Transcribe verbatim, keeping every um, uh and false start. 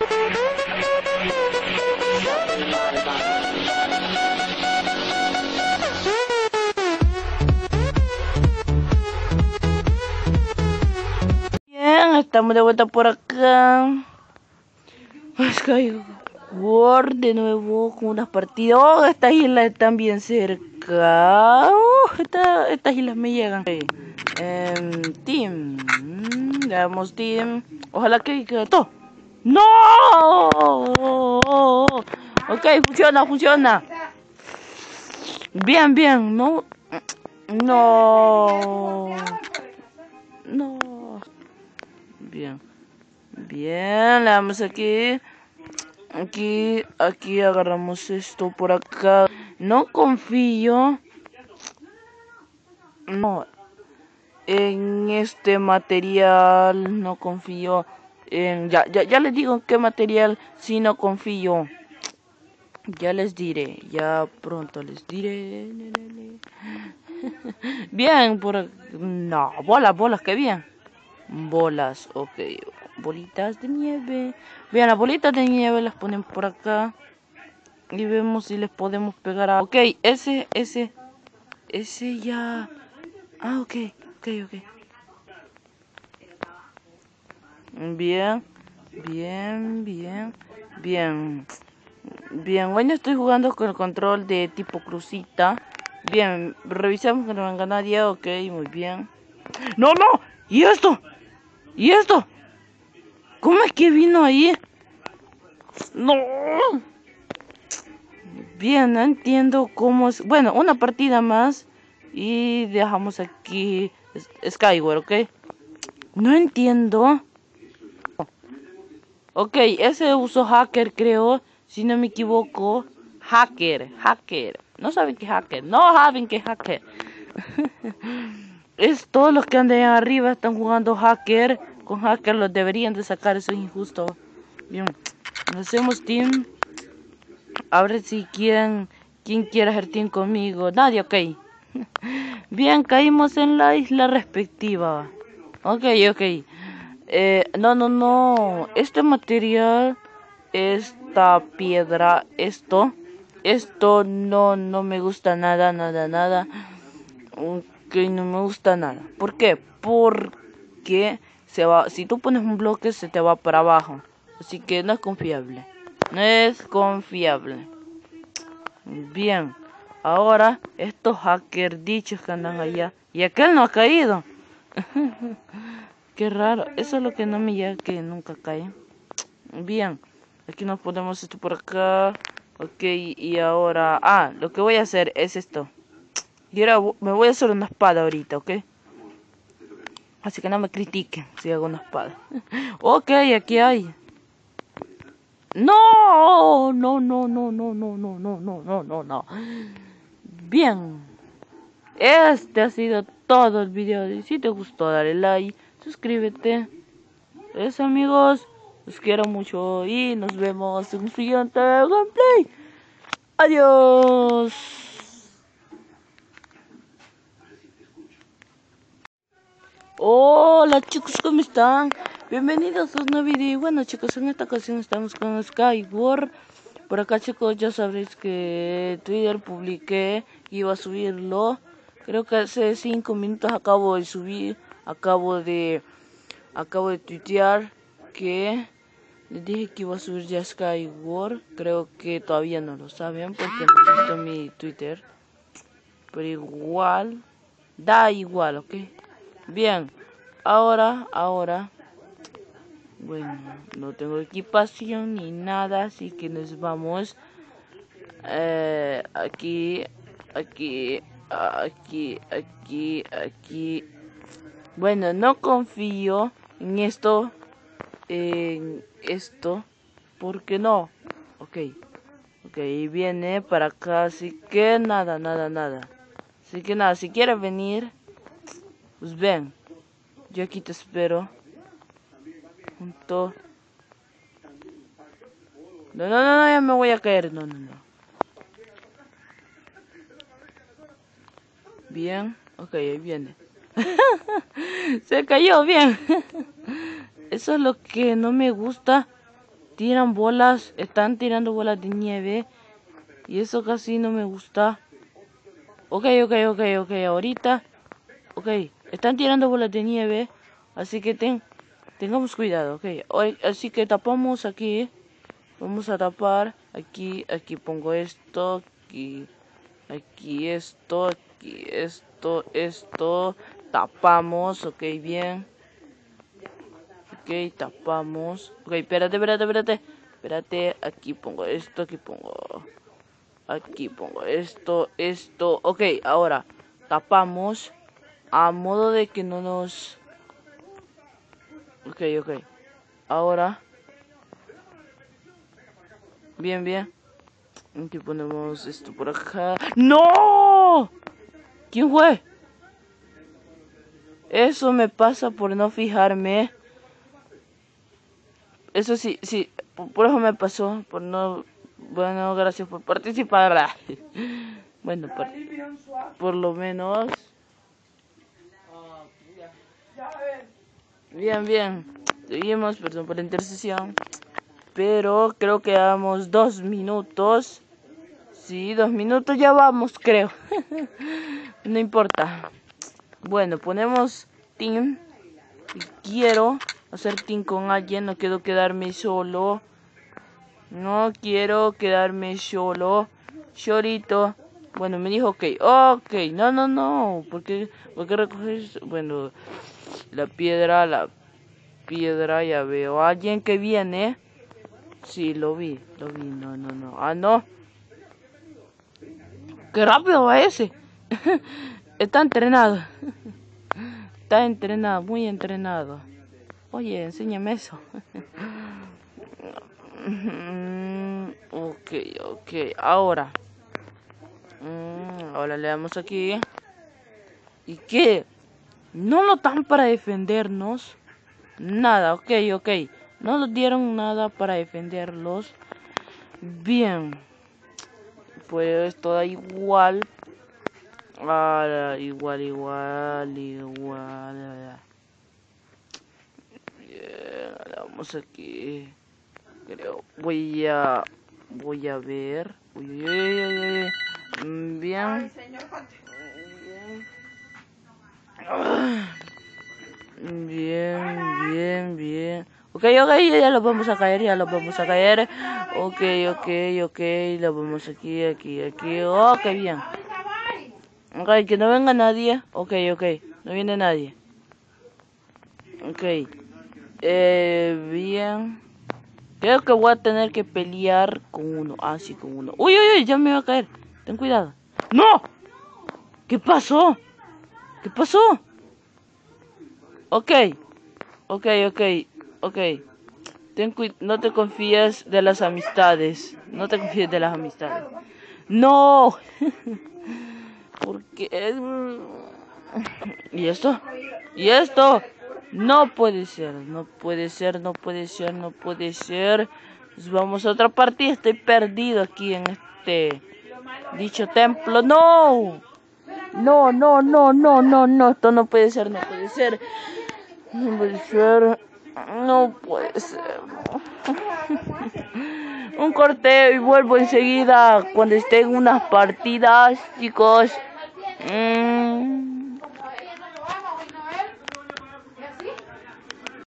Bien, estamos de vuelta por acá. Skyward de nuevo con unas partidas. Oh, estas islas están bien cerca. Oh, esta, estas islas me llegan. Okay. Um, team. Veamos team. Ojalá que quede todo. ¡No! Ok, funciona, funciona. Bien, bien. No. No. No. Bien. Bien, le damos aquí. Aquí, aquí agarramos esto por acá. No confío. No. En este material no confío. En, ya, ya, ya les digo en qué material sí no confío. Ya les diré. Ya pronto les diré. Bien, por... No, bolas, bolas, qué bien. Bolas, ok. Bolitas de nieve. Vean, las bolitas de nieve las ponen por acá. Y vemos si les podemos pegar a... Ok, ese, ese. Ese ya... Ah, ok, ok, ok. Bien, bien, bien, bien. Bien, bueno, estoy jugando con el control de tipo crucita. Bien, revisamos que no venga nadie. Ok, muy bien. ¡No, no! ¿Y esto? ¿Y esto? ¿Cómo es que vino ahí? ¡No! Bien, no entiendo cómo es... Bueno, una partida más. Y dejamos aquí Skyward, ¿ok? No entiendo. Ok, ese uso hacker, creo. Si no me equivoco. Hacker, hacker. No saben que hacker. No saben que hacker. Es todos los que andan arriba están jugando hacker. Con hacker los deberían de sacar. Eso es injusto. Bien. Hacemos team. A ver si quieren. ¿Quién quiere hacer team conmigo? Nadie, ok. Bien, caímos en la isla respectiva. Ok, ok. Eh, no, no, no. Este material, esta piedra, esto, esto no, no me gusta nada, nada, nada. Ok, no me gusta nada. ¿Por qué? Porque se va, si tú pones un bloque se te va para abajo. Así que no es confiable. No es confiable. Bien. Ahora, estos hackers dichos que andan allá. Y aquel no ha caído. Qué raro. Eso es lo que no me llega, que nunca cae. Bien. Aquí nos ponemos esto por acá. Ok, y ahora... Ah, lo que voy a hacer es esto. Y ahora me voy a hacer una espada ahorita, ¿ok? Así que no me critiquen si hago una espada. Ok, aquí hay. No, no, no, no, no, no, no, no, no, no, no, no. Bien. Este ha sido todo el video. Y si te gustó, dale like, suscríbete. Eso, amigos. Los quiero mucho y nos vemos en un siguiente gameplay. Adiós. Hola chicos, ¿cómo están? Bienvenidos a un nuevo video. Y bueno chicos, en esta ocasión estamos con Skyward. Por acá chicos, ya sabréis que Twitter publiqué que iba a subirlo. Creo que hace cinco minutos acabo de subir, acabo de, acabo de tuitear que les dije que iba a subir ya Skyward. Creo que todavía no lo saben porque no he visto mi Twitter. Pero igual, da igual, ¿ok? Bien, ahora, ahora, bueno, no tengo equipación ni nada, así que nos vamos eh, aquí, aquí, aquí, aquí, aquí. Bueno, no confío en esto, en esto, porque no, ok, ok, viene para acá, así que nada, nada, nada, así que nada, si quieres venir, pues ven, yo aquí te espero, junto, no, no, no, no, ya me voy a caer, no, no, no, bien, ok, ahí viene, se cayó, bien, eso es lo que no me gusta. tiran bolas, están tirando bolas de nieve. Y eso casi no me gusta. Ok, ok, ok, ok, ahorita. Ok, están tirando bolas de nieve. Así que ten, tengamos cuidado, ok. Hoy, así que tapamos aquí. Vamos a tapar. Aquí, aquí pongo esto. Aquí, aquí esto. Aquí esto, esto. Tapamos, ok, bien. Ok, tapamos. Ok, espérate, espérate, espérate. Espérate, aquí pongo esto, aquí pongo... Aquí pongo esto, esto. Ok, ahora tapamos a modo de que no nos... Ok, ok. Ahora... Bien, bien. Aquí ponemos esto por acá. ¡No! ¿Quién fue? Eso me pasa por no fijarme. Eso sí, sí. Por eso me pasó. Por no... Bueno, gracias por participar. Bueno, por, por lo menos... Bien, bien. Seguimos, perdón por la intercesión. Pero creo que llevamos dos minutos. Sí, dos minutos ya vamos, creo. No importa. Bueno, ponemos team. Quiero hacer team con alguien. No quiero quedarme solo. No quiero quedarme solo. Chorito. Bueno, me dijo ok. Ok, no, no, no. ¿Por qué, por qué recoges? Bueno, la piedra, la piedra. Ya veo a alguien que viene. Sí, lo vi, lo vi. No, no, no. Ah, no. ¡Qué rápido va ese! Está entrenado. Está entrenado, muy entrenado. Oye, enséñame eso. Ok, ok. Ahora. Ahora le damos aquí. ¿Y qué? ¿No lo dan para defendernos? Nada, ok, ok. No nos dieron nada para defenderlos. Bien. Pues todo igual. Ah, igual, igual, igual. Bien, vamos aquí. Creo. Voy a. Voy a ver. Uy, uy, uy, uy, uy. Bien. Bien, bien, bien. Ok, ok, ya lo vamos a caer, ya lo vamos a caer. Ok, ok, ok, lo vamos aquí, aquí, aquí. Ok, bien. Ok, que no venga nadie. Ok, ok, no viene nadie. Ok. Eh, bien. Creo que voy a tener que pelear con uno. Ah, sí, con uno. Uy, uy, uy, ya me va a caer. Ten cuidado. ¡No! ¿Qué pasó? ¿Qué pasó? Ok. Ok, ok, ok. Ten no te confíes de las amistades. No te confíes de las amistades. ¡No! Porque... ¿Y esto? ¿Y esto? No puede ser, no puede ser, no puede ser, no puede ser. Pues vamos a otra partida. Estoy perdido aquí en este dicho templo. ¡No! No, no, no, no, no, no. Esto no puede ser, no puede ser. No puede ser. No puede ser. Un corte y vuelvo enseguida cuando esté en unas partidas, chicos. Mm.